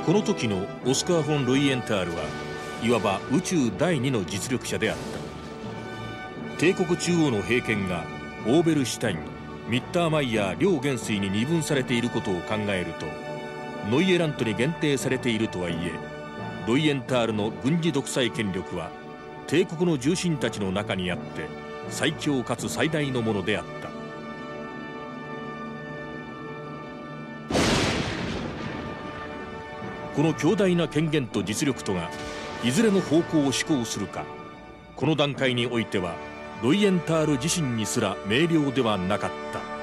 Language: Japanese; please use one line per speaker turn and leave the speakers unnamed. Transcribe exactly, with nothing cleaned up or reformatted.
この時のオスカー・フォン・ロイエンタールはいわば宇宙第二の実力者であった。帝国中央の兵権がオーベルシュタイン、ミッターマイヤー両元帥に二分されていることを考えると、ノイエラントに限定されているとはいえ、ロイエンタールの軍事独裁権力は帝国の重臣たちの中にあって最強かつ最大のものであった。この強大な権限と実力とがいずれの方向を志向するか、この段階においてはロイエンタール自身にすら明瞭ではなかった。